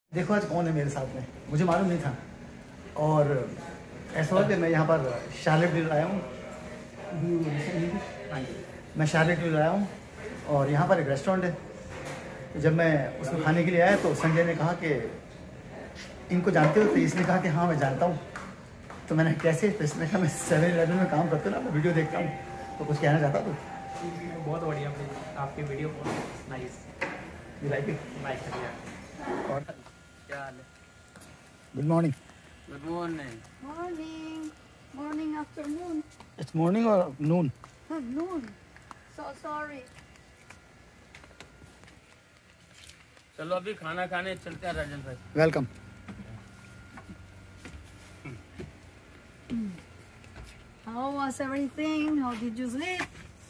देखो आज कौन है मेरे साथ में, मुझे मालूम नहीं था। और ऐसा हो कि मैं यहाँ पर शार्लेटविल आया हूँ। मैं शार्लेटविल आया हूँ और यहाँ पर एक रेस्टोरेंट है। जब मैं उसमें खाने के लिए आया तो संजय ने कहा कि इनको जानते हो, तो इसने कहा कि हाँ मैं जानता हूँ। तो मैंने कैसे, तो इसने कहा मैं 7-Eleven में काम करता हूँ ना, मैं वीडियो देखता हूँ, तो कुछ कहना चाहता तो। बहुत बढ़िया आपकी वीडियो, बहुत nice. You like it? Like करिए। और क्या हाल है? Good morning. Good morning. Morning. Morning, afternoon. It's morning और नून? Noon. So sorry. चलो अभी खाना खाने चलते हैं राजन भाई। Welcome. How was everything? How did you sleep?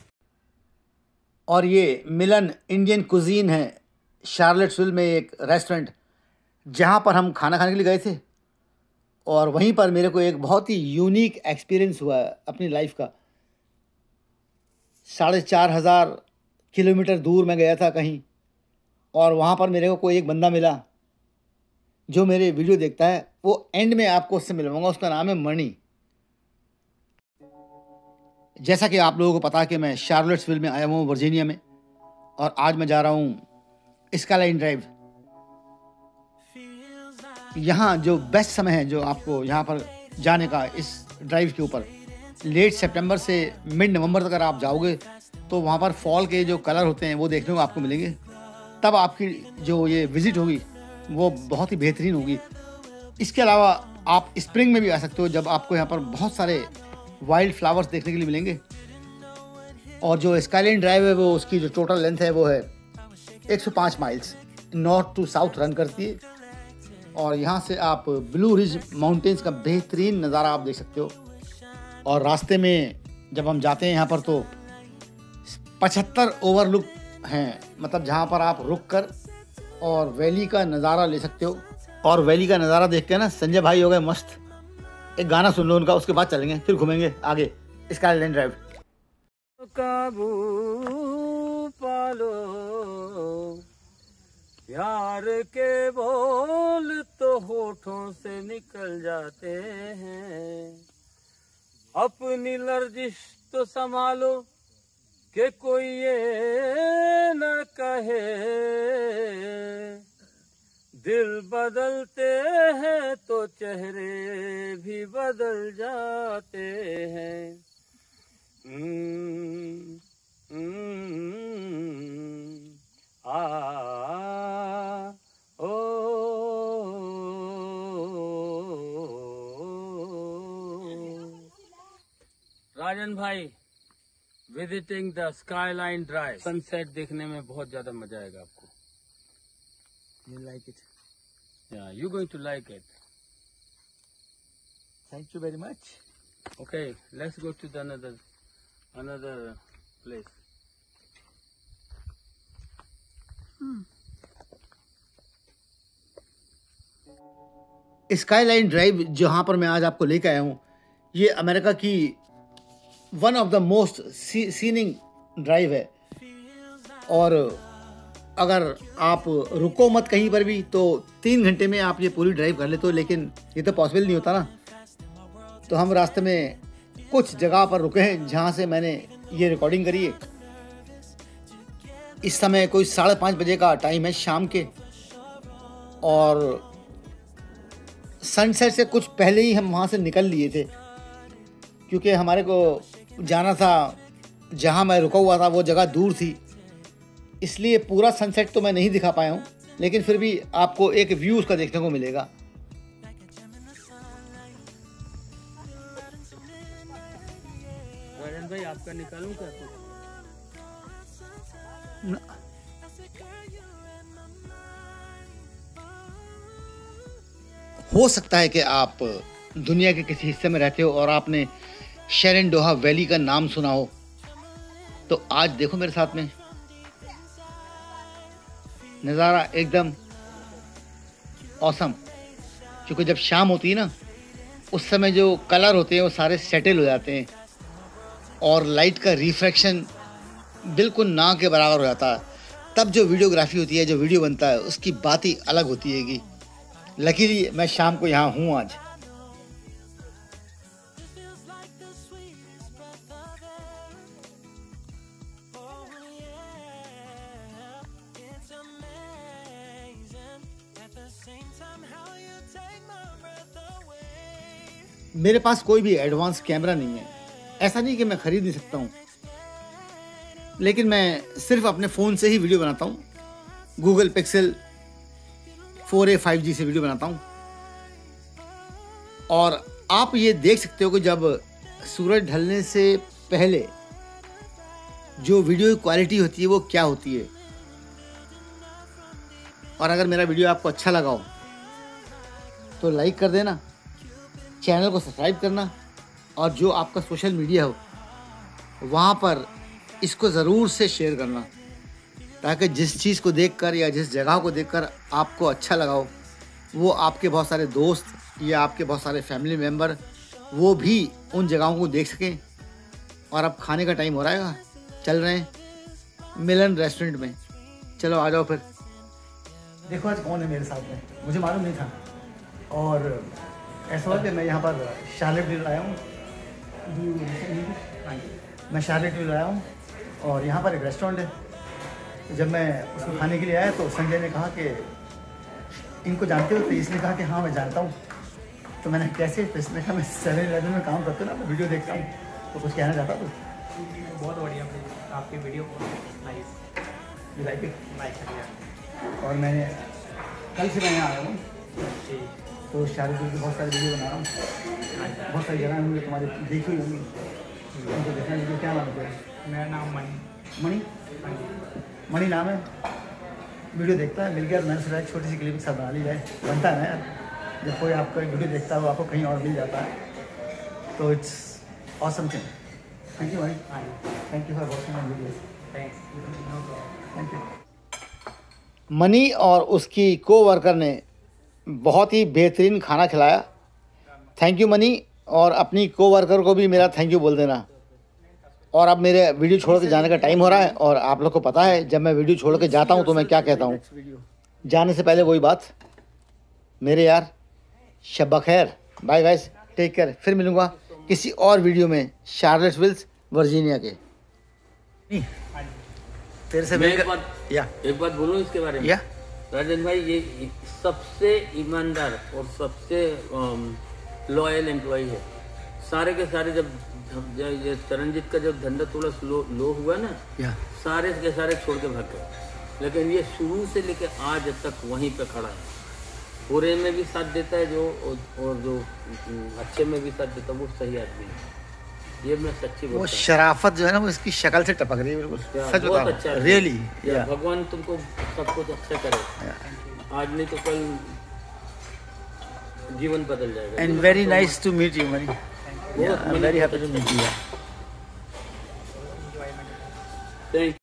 और ये मिलन इंडियन कुजीन है, शार्लेट्सविल में एक रेस्टोरेंट जहाँ पर हम खाना खाने के लिए गए थे। और वहीं पर मेरे को एक बहुत ही यूनिक एक्सपीरियंस हुआ अपनी लाइफ का। 4,500 किलोमीटर दूर मैं गया था कहीं, और वहाँ पर मेरे को कोई एक बंदा मिला जो मेरे वीडियो देखता है। वो एंड में आपको उससे मिलवाऊंगा। उसका नाम है मणि। जैसा कि आप लोगों को पता है कि मैं शार्लेट्सविल में आया हूँ, वर्जीनिया में, और आज मैं जा रहा हूँ स्काईलाइन ड्राइव। यहाँ जो बेस्ट समय है जो आपको यहाँ पर जाने का, इस ड्राइव के ऊपर, लेट सितंबर से मिड नवंबर तक अगर आप जाओगे तो वहाँ पर फॉल के जो कलर होते हैं वो देखने को आपको मिलेंगे। तब आपकी जो ये विज़िट होगी वो बहुत ही बेहतरीन होगी। इसके अलावा आप स्प्रिंग में भी आ सकते हो, जब आपको यहाँ पर बहुत सारे वाइल्ड फ्लावर्स देखने के लिए मिलेंगे। और जो स्काईलाइन ड्राइव है वो, उसकी जो टोटल लेंथ है वो है 105 miles, north to south run करती है। और यहाँ से आप ब्लू रिज माउंटेन्स का बेहतरीन नज़ारा आप देख सकते हो। और रास्ते में जब हम जाते हैं यहाँ पर तो 75 ओवरलुक हैं, मतलब जहाँ पर आप रुक कर और वैली का नज़ारा ले सकते हो। और वैली का नज़ारा देख के ना संजय भाई हो गए मस्त। एक गाना सुन लो उनका, उसके बाद चलेंगे, फिर घूमेंगे आगे स्काईलाइन ड्राइव। काबू पालो यार के बोल तो होठों से निकल जाते हैं। अपनी लर्जिश तो संभालो कि कोई ये न कहे। दिल बदलते हैं तो चेहरे भी बदल जाते हैं। राजन भाई, visiting the skyline drive, sunset देखने में बहुत ज्यादा मजा आएगा आपको। You like it? Yeah, you're going to like it. Thank you very much. Okay, let's go to the another place. Skyline drive जहाँ पर मैं आज आपको लेकर आया हूँ, ये अमेरिका की one of the most scenic drive है। और अगर आप रुको मत कहीं पर भी तो 3 घंटे में आप ये पूरी ड्राइव कर लेते हो, लेकिन ये तो पॉसिबल नहीं होता ना। तो हम रास्ते में कुछ जगह पर रुके हैं जहाँ से मैंने ये रिकॉर्डिंग करी है। इस समय कोई 5:30 बजे का टाइम है शाम के, और सनसेट से कुछ पहले ही हम वहाँ से निकल लिए थे, क्योंकि हमारे को जाना था जहाँ मैं रुका हुआ था, वो जगह दूर थी। इसलिए पूरा सनसेट तो मैं नहीं दिखा पाया हूँ, लेकिन फिर भी आपको एक व्यू उसका देखने को मिलेगा। राजन भाई, आपका निकालूं क्या कुछ? हो सकता है कि आप दुनिया के किसी हिस्से में रहते हो और आपने शेरनडोहा वैली का नाम सुना हो, तो आज देखो मेरे साथ में नज़ारा एकदम औसम। क्योंकि जब शाम होती है ना, उस समय जो कलर होते हैं वो सारे सेटल हो जाते हैं और लाइट का रिफ्रैक्शन बिल्कुल ना के बराबर हो जाता है। तब जो वीडियोग्राफी होती है, जो वीडियो बनता है, उसकी बात ही अलग होती है। लकीली मैं शाम को यहाँ हूँ आज। मेरे पास कोई भी एडवांस कैमरा नहीं है, ऐसा नहीं कि मैं खरीद नहीं सकता हूँ, लेकिन मैं सिर्फ अपने फ़ोन से ही वीडियो बनाता हूँ। गूगल पिक्सल 4a 5G से वीडियो बनाता हूँ। और आप ये देख सकते हो कि जब सूरज ढलने से पहले जो वीडियो की क्वालिटी होती है वो क्या होती है। और अगर मेरा वीडियो आपको अच्छा लगा हो तो लाइक कर देना, चैनल को सब्सक्राइब करना, और जो आपका सोशल मीडिया हो वहाँ पर इसको ज़रूर से शेयर करना, ताकि जिस चीज़ को देखकर या जिस जगह को देखकर आपको अच्छा लगा हो वो आपके बहुत सारे दोस्त या आपके बहुत सारे फैमिली मेम्बर वो भी उन जगहों को देख सकें। और अब खाने का टाइम हो रहा है, चल रहे हैं मिलन रेस्टोरेंट में। चलो आ जाओ फिर। देखो आज कौन है मेरे साथ में, मुझे मालूम नहीं था। और ऐसा हुआ कि मैं यहाँ पर शार्लेटविल आया हूँ, मैं शार्लेटविल आया हूँ और यहाँ पर एक रेस्टोरेंट है। जब मैं उसको खाने के लिए आया तो संजय ने कहा कि इनको जानते हो? तो इसने कहा कि हाँ मैं जानता हूँ। तो मैंने कैसे? तो इसने कहा मैं 7-Eleven में काम करता हूँ ना, मैं वीडियो देखता हूँ। तो कुछ कहना चाहता तो? बहुत बढ़िया आपकी video nice, you like it? Nice. और मैंने कल से मैं यहाँ आया हूँ तो शार्लेटविल की बहुत सारी वीडियो बना रहा हूँ। बहुत सारी जगह होंगी तुम्हारी देखी हुई होंगी, उनको देखना। वीडियो क्या नाम है? मेरा नाम मणि। मणि नाम है। वीडियो देखता है, मिल गया। मैंने सोचा एक छोटी सी क्लिप सब बना ली जाए, बनता है ना यार। जब कोई आपका वीडियो देखता है वो आपको कहीं और मिल जाता है, तो it's awesome thing. Thank you Mani, thank you for watching my videos. Thank you. Mani और उसकी कोवर्कर ने बहुत ही बेहतरीन खाना खिलाया। थैंक यू मणि, और अपनी कोवर्कर को भी मेरा थैंक यू बोल देना। और अब मेरे वीडियो छोड़ के जाने का टाइम हो रहा है, और आप लोग को पता है जब मैं वीडियो छोड़ के जाता हूँ तो मैं क्या कहता हूँ। जाने से पहले वही बात, मेरे यार शब्बा खैर, बाय गाइस, टेक केयर। फिर मिलूँगा किसी और वीडियो में शार्लेटविल वर्जीनिया के। फिर से मैं एक बात बोलूँ इसके बारे में। राजन भाई ये सबसे ईमानदार और सबसे लॉयल एम्प्लॉय है। सारे के सारे जब ये चरणजीत का जब धंधा थोड़ा लो हुआ ना, सारे के सारे छोड़ के भाग गए, लेकिन ये शुरू से लेकर आज तक वहीं पे खड़ा है। बुरे में भी साथ देता है जो, और जो अच्छे में भी साथ देता है, वो सही आदमी है। ये मैं सच्ची बोलता हूं। वो शराफत जो है ना वो इसकी शक्ल से टपक रही है, बिल्कुल सच बता रहा हूं, रियली। भगवान तुमको सब कुछ अच्छा करे, आज नहीं तो कल जीवन बदल जाएगा। And very nice to meet you Mani. I'm very happy to meet you. Thank you.